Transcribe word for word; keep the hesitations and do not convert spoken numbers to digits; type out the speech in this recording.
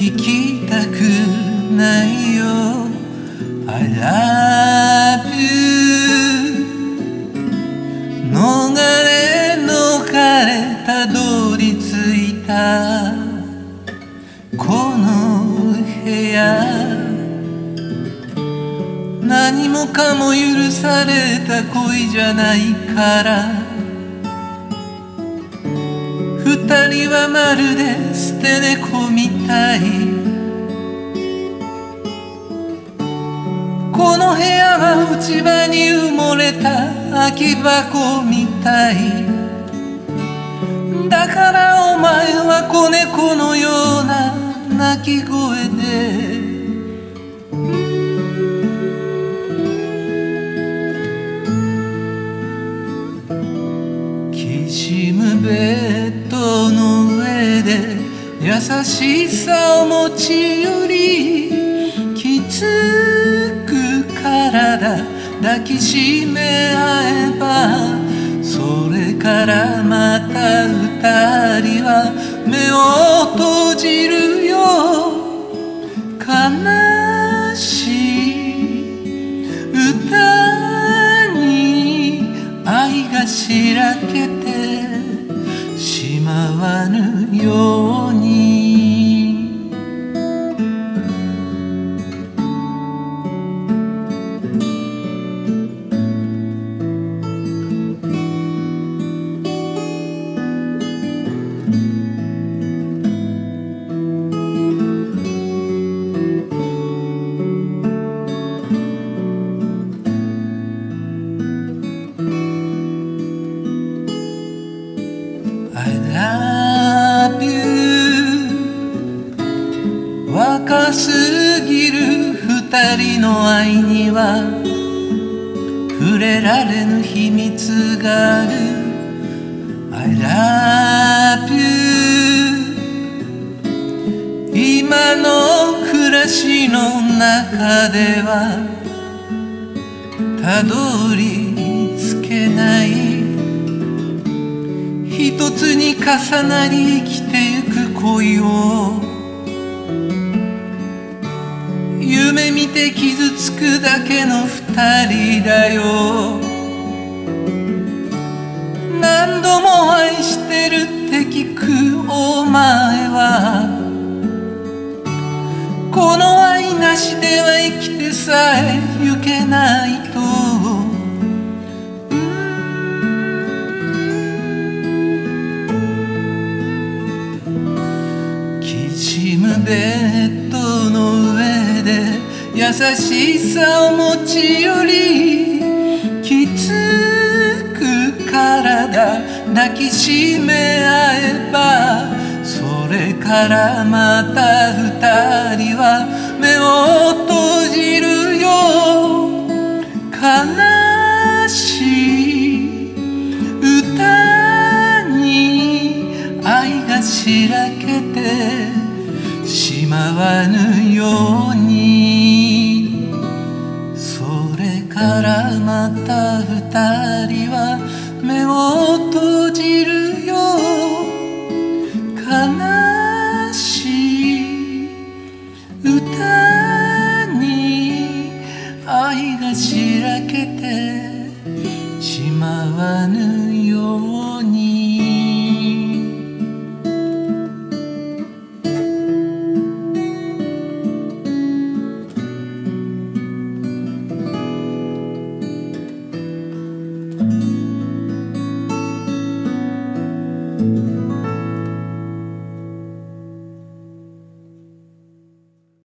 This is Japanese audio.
聞きたくないよ I love you 逃れ逃れたどり着いたこの部屋何もかも許された恋じゃないから二人はまるで捨て猫みたいこの部屋は落ち葉に埋もれた空き箱みたいだからお前は子猫のような鳴き声できしむベッドの上で優しさを持ち寄りきつく体抱きしめ合えばそれからまた二人は目を閉じるよ悲しい歌に愛がしらけてしまわぬようにI love you 若すぎる二人の愛には触れられぬ秘密がある I love you 今の暮らしの中ではたどり着けない一つに重なり生きてゆく恋を夢見て傷つくだけの二人だよ何度も愛してるって聞くお前はこの愛なしでは生きてさえゆけないとベッドの上で優しさを持ち寄りきつく体抱きしめ合えばそれからまた二人は目を閉じるよ悲しい歌に愛がしらけてしまわぬようにそれからまた二人は目を閉じる